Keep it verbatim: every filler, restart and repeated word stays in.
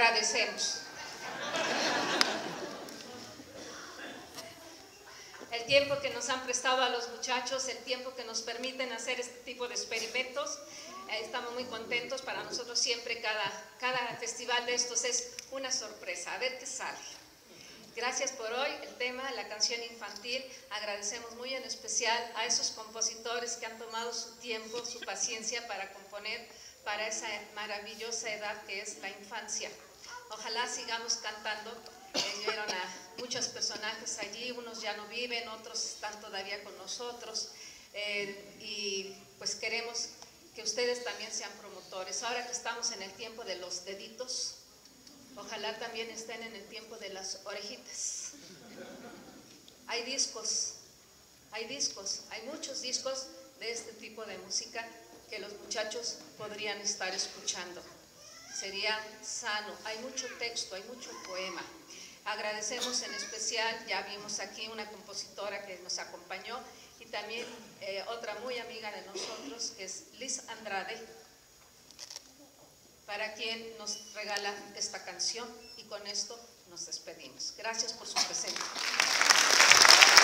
agradecemos. El tiempo que nos han prestado a los muchachos, el tiempo que nos permiten hacer este tipo de experimentos. Eh, estamos muy contentos. Para nosotros siempre cada, cada festival de estos es una sorpresa, a ver qué sale. Gracias por hoy, el tema, la canción infantil. Agradecemos muy en especial a esos compositores que han tomado su tiempo, su paciencia para componer para esa maravillosa edad que es la infancia. Ojalá sigamos cantando. Eh, vieron a muchos personajes allí, unos ya no viven, otros están todavía con nosotros, eh, y pues queremos que ustedes también sean promotores. Ahora que estamos en el tiempo de los deditos, ojalá también estén en el tiempo de las orejitas. Hay discos, hay discos, hay muchos discos de este tipo de música que los muchachos podrían estar escuchando. Sería sano, hay mucho texto, hay mucho poema. Agradecemos en especial, ya vimos aquí una compositora que nos acompañó y también eh, otra muy amiga de nosotros, que es Liz Andrade, para quien nos regala esta canción, y con esto nos despedimos. Gracias por su presencia.